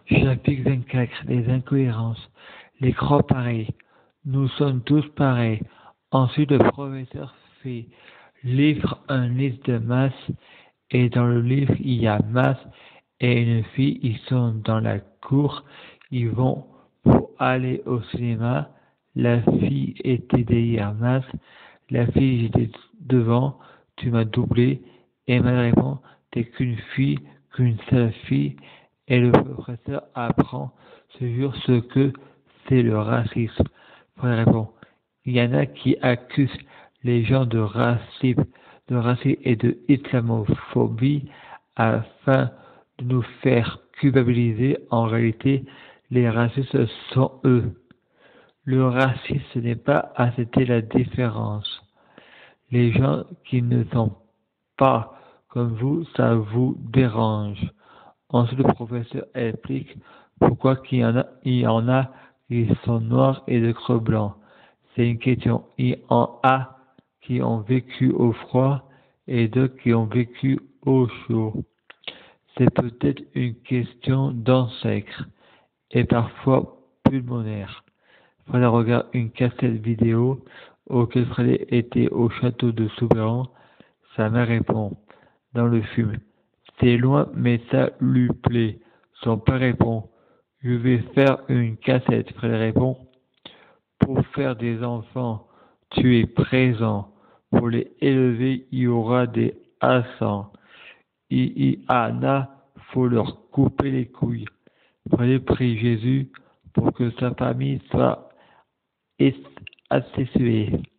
Chapitre 24. Les incohérences. Les croix pareils. Nous sommes tous pareils. Ensuite, le professeur fait livre un livre de maths, et dans le livre, il y a maths et une fille. Ils sont dans la cour. Ils vont pour aller au cinéma. La fille était derrière maths. La fille, j'étais devant. Tu m'as doublé. Et Matt répond, t'es qu'une seule fille. Et le professeur apprend sur ce que c'est le racisme. Fred répond, il y en a qui accusent les gens de racisme et de islamophobie afin de nous faire culpabiliser. En réalité, les racistes sont eux. Le racisme, ce n'est pas accepter la différence. Les gens qui ne sont pas comme vous, ça vous dérange. Ensuite, le professeur explique pourquoi il y en a qui sont noirs et d'autres blancs. C'est une question. Il y en a qui ont vécu au froid et d'autres qui ont vécu au chaud. C'est peut-être une question d'ancêtre et parfois pulmonaire. Fred regarde une cassette vidéo auquel Fred était au château de Soubran. Sa mère répond dans le film. C'est loin, mais ça lui plaît. Son père répond. Je vais faire une cassette. Fred répond. Pour faire des enfants, tu es présent. Pour les élever, il y aura des Hassans. Il y en a, faut leur couper les couilles. Fred prie Jésus pour que sa famille soit assaisonnée.